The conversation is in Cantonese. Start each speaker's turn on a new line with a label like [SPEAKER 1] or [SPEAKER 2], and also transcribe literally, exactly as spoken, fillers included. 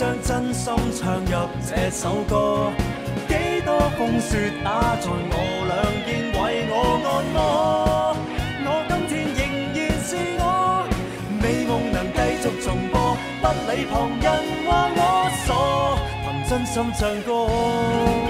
[SPEAKER 1] 將真心唱入這首歌。幾多風雪打在我兩肩，為我按摩。我今天仍然是我，美夢能繼續重播，不理旁人話我傻，憑真心唱歌。